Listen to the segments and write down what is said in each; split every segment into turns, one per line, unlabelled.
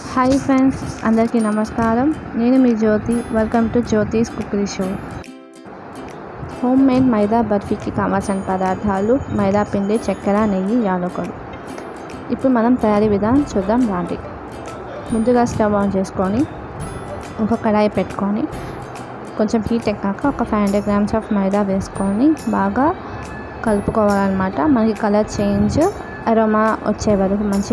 Hi friends, అందరికీ నమస్కారం. నేను మీ Jyothi. Welcome to Jyothi's cookery show. Home made maida బర్ఫీకి కావాల్సిన పదార్థాలు: మైదా పిండి, చక్కెర, నెయ్యి, యాలకులు. ఇప్పుడు మనం తయారీ విధానం చూద్దాం రండి. ముందుగా స్టవ్ ఆన్ చేసుకొని ఒక కడాయి పెట్టుకొని కొంచెం హీట్ ఎక్కాక ఒక 500 grams ఆఫ్ మైదా వేసుకొని బాగా కలుపుకోవాలన్నమాట. మనకి కలర్ చేంజ్, అరోమా వచ్చే వరకు మంచి.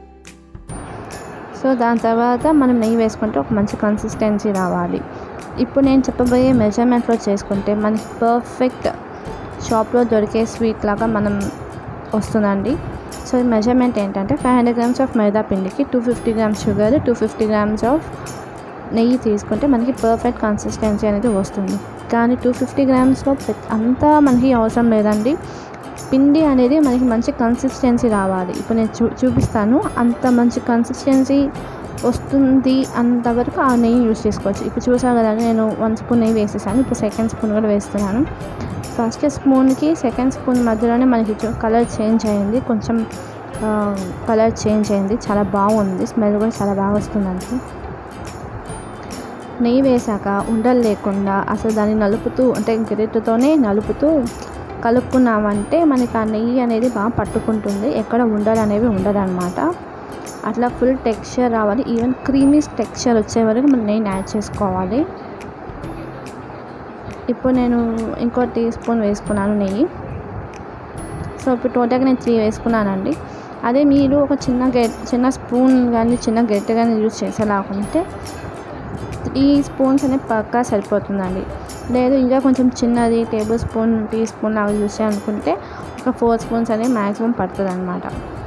సో దాని తర్వాత మనం నెయ్యి వేసుకుంటే ఒక మంచి కన్సిస్టెన్సీ రావాలి. ఇప్పుడు నేను చెప్పబోయే మెజర్మెంట్లో చేసుకుంటే మనకి పర్ఫెక్ట్ షాప్లో దొరికే స్వీట్ లాగా మనం వస్తుందండి. సో ఈ మెజర్మెంట్ ఏంటంటే 500 grams ఆఫ్ మైదా పిండికి 250 grams షుగర్, 250 grams ఆఫ్ నెయ్యి తీసుకుంటే మనకి పర్ఫెక్ట్ కన్సిస్టెన్సీ అనేది వస్తుంది. కానీ 250 gramsలో అంతా మనకి అవసరం లేదండి. పిండి అనేది మనకి మంచి కన్సిస్టెన్సీ రావాలి. ఇప్పుడు నేను చూపిస్తాను. అంత మంచి కన్సిస్టెన్సీ వస్తుంది అంతవరకు ఆ నెయ్యి యూజ్ చేసుకోవచ్చు. ఇప్పుడు చూసాను కదా, నేను 1 స్పూన్ నెయ్యి వేసేసాను. ఇప్పుడు సెకండ్ స్పూన్ కూడా వేస్తున్నాను. ఫస్ట్ స్పూన్కి సెకండ్ స్పూన్ మధ్యలోనే మనకి కలర్ చేంజ్ అయింది. కొంచెం కలర్ చేంజ్ అయింది. చాలా బాగుంది. స్మెల్ కూడా చాలా బాగా వస్తుందండి. నెయ్యి వేసాక ఉండలు లేకుండా అసలు దాన్ని నలుపుతూ, అంటే గరిటెతోనే నలుపుతూ కలుపుకున్నామంటే మనకి ఆ నెయ్యి అనేది బాగా పట్టుకుంటుంది. ఎక్కడ ఉండలు అనేవి ఉండదన్నమాట. అట్లా ఫుల్ టెక్స్చర్ రావాలి. ఈవెన్ క్రీమీ టెక్స్చర్ వచ్చే వరకు మనం నెయ్యిని యాడ్ చేసుకోవాలి. ఇప్పుడు నేను ఇంకో టీ స్పూన్ వేసుకున్నాను నెయ్యి. సో ఇప్పుడు టోటల్గా నేను 3 వేసుకున్నానండి. అదే మీరు ఒక చిన్న స్పూన్ కానీ చిన్న గరిటె కానీ యూజ్ చేసేలాగుంటే 3 స్పూన్స్ అనేది పక్కా సరిపోతుందండి. లేదు ఇంకా కొంచెం చిన్నది టేబుల్ స్పూన్, టీ స్పూన్ లాగా యూజ్ చేయాలనుకుంటే ఒక 4 స్పూన్స్ అనేది మ్యాక్సిమం పడుతుంది అనమాట.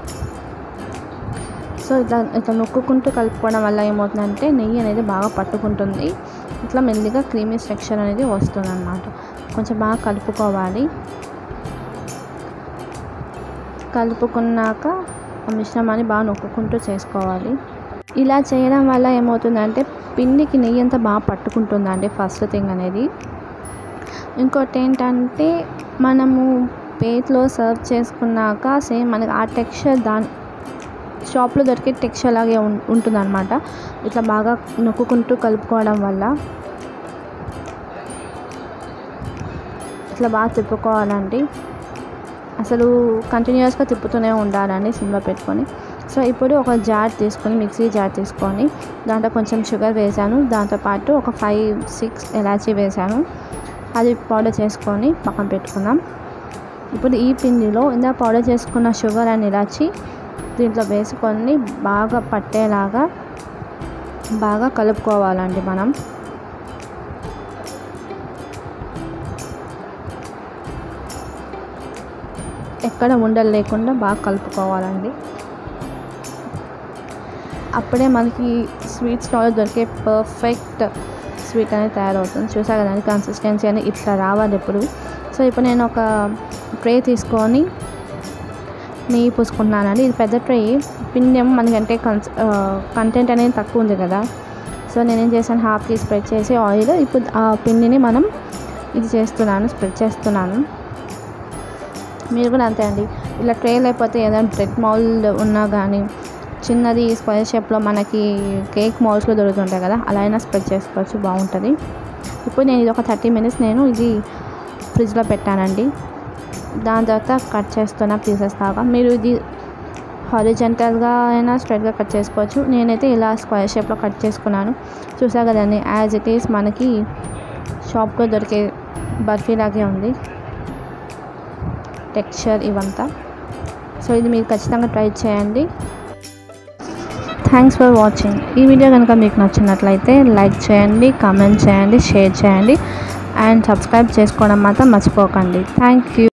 సో ఇట్లా నొక్కుకుంటూ కలుపుకోవడం వల్ల ఏమవుతుందంటే నెయ్యి అనేది బాగా పట్టుకుంటుంది. ఇట్లా మెల్లిగా క్రీమీ టెక్స్చర్ అనేది వస్తుంది అనమాట. కొంచెం బాగా కలుపుకోవాలి. కలుపుకున్నాక ఆ మిశ్రమాన్ని బాగా నొక్కుకుంటూ చేసుకోవాలి. ఇలా చేయడం వల్ల ఏమవుతుందంటే పిండికి నెయ్యి అంతా బాగా పట్టుకుంటుందండి. ఫస్ట్ థింగ్ అనేది. ఇంకోటి ఏంటంటే మనము ప్లేట్లో సర్వ్ చేసుకున్నాక సేమ్ మనకి ఆ టెక్స్చర్ షాప్లో దొరికే టెక్స్చర్ లాగే ఉంటుందన్నమాట. ఇట్లా బాగా నొక్కుకుంటూ కలుపుకోవడం వల్ల. ఇట్లా బాగా తిప్పుకోవాలండి. అసలు కంటిన్యూస్గా తిప్పుతూనే ఉండాలండి సిమ్లో పెట్టుకొని. సో ఇప్పుడు ఒక జార్ తీసుకొని, మిక్సీ జార్ తీసుకొని దాంట్లో కొంచెం షుగర్ వేసాను. దాంతోపాటు ఒక 5-6 ఇలాచీ వేసాను. అది పౌడర్ చేసుకొని పక్కన పెట్టుకున్నాం. ఇప్పుడు ఈ పిండిలో ఇందా పౌడర్ చేసుకున్న షుగర్ అండ్ ఇలాచీ దీంట్లో వేసుకొని బాగా పట్టేలాగా బాగా కలుపుకోవాలండి మనం. ఎక్కడ ఉండలు లేకుండా బాగా కలుపుకోవాలండి. అప్పుడే మనకి స్వీట్ స్టాల్లో దొరికే పర్ఫెక్ట్ స్వీట్ అనేది తయారవుతుంది. చూసా కదండి కన్సిస్టెన్సీ అని ఇట్లా రావాలి ఇప్పుడు. సో ఇప్పుడు నేను ఒక ట్రే తీసుకొని నెయ్యి పూసుకుంటున్నానండి. ఇది పెద్ద ట్రే. పిండి ఏమో మనకంటే కంటెంట్ అనేది తక్కువ ఉంది కదా. సో నేనేం చేశాను, హాఫ్కి స్ప్రెడ్ చేసి ఆయిల్ ఇప్పుడు ఆ పిండిని మనం స్ప్రెడ్ చేస్తున్నాను. మీరు కూడా అంతే అండి. ఇలా ట్రే లేకపోతే ఏదైనా బ్రెడ్ మౌల్డ్ ఉన్నా కానీ చిన్నది స్క్వేర్ షేప్లో మనకి కేక్ మౌల్డ్స్లో దొరుకుతుంటాయి కదా, అలా అయినా స్ప్రెడ్ చేసుకోవచ్చు, బాగుంటుంది. ఇప్పుడు నేను ఇది ఒక 30 minutes నేను ఇది ఫ్రిడ్జ్లో పెట్టానండి. దాని తర్వాత కట్ చేస్తున్న పీసెస్ దాకా. మీరు ఇది హారిజంటల్గా అయినా స్ట్రైట్గా కట్ చేసుకోవచ్చు. నేనైతే ఇలా స్క్వేర్ షేప్లో కట్ చేసుకున్నాను. చూసా కదండి, యాజ్ ఇట్ ఈస్ మనకి షాప్లో దొరికే బర్ఫీ లాగే ఉంది టెక్స్చర్ ఇవంతా. సో ఇది మీరు ఖచ్చితంగా ట్రై చేయండి. Thanks for watching. ఈ వీడియో కనుక మీకు నచ్చినట్లయితే లైక్ చేయండి, కామెంట్ చేయండి, షేర్ చేయండి అండ్ సబ్స్క్రైబ్ చేసుకోవడం మాత్రం మర్చిపోకండి. Thank you.